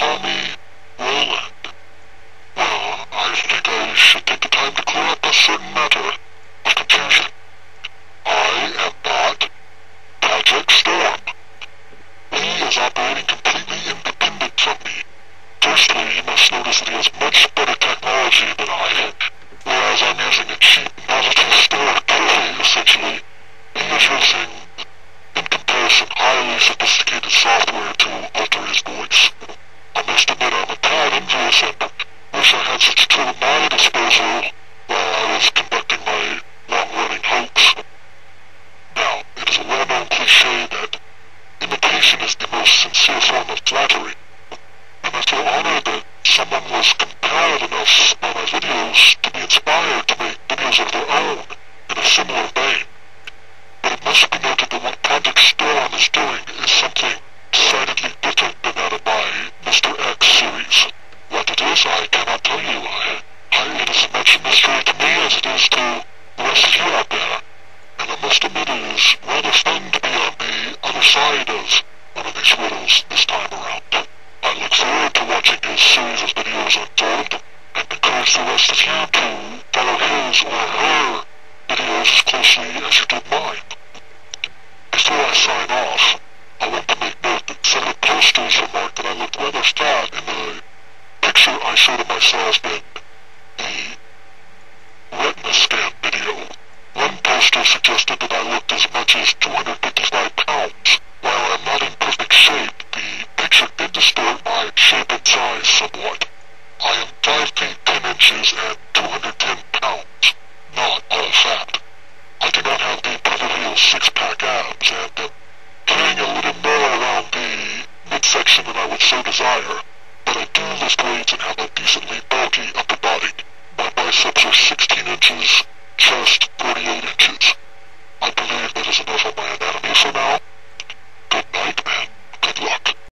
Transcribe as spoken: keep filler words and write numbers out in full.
call me Roland. Well, I think I should take the time to clear up a certain matter of confusion. I am not Project Storm. He is operating completely independent from me. Firstly, you must notice that he has much better technology than I, whereas I'm using a cheap novelty store toy, essentially. He is using, in comparison, highly sophisticated software to alter his voice. I must admit I'm a tad envious and wish I had such a tool at my disposal while I was conducting my long-running hoax. Now, it is a well-known cliché that imitation is the most sincere form of flattery, and I feel honored that someone was compelled enough by my videos to be inspired to make videos of their own in a similar vein. But it must be noted that what Project Storm is doing is something decidedly different than that of my Mister X series. What it is, I cannot tell you. I, I, it is as much a mystery to me as it is to the rest of you out there. And I must admit it is rather fun to be on the other side of one of these riddles this time around. I look forward to watching his series of videos unfold, and encourage the rest of you to follow his or her videos as closely as you did mine. Before I sign off, I want to make note that several posters remarked that I looked rather fat in the picture I showed of myself in the retina scan video. One poster suggested that I looked as much as two hundred fifty-five pounds. While I'm not in perfect shape, the picture did distort my shape and size somewhat. I am five feet ten inches and two hundred ten pounds, not all fat. I do not have the proverbial six-pack abs, and am carrying a little more around the midsection than I would so desire, but I do lift weights and have a decently bulky upper body. My biceps are sixteen inches, chest forty-eight inches. I believe that is enough of my anatomy for now.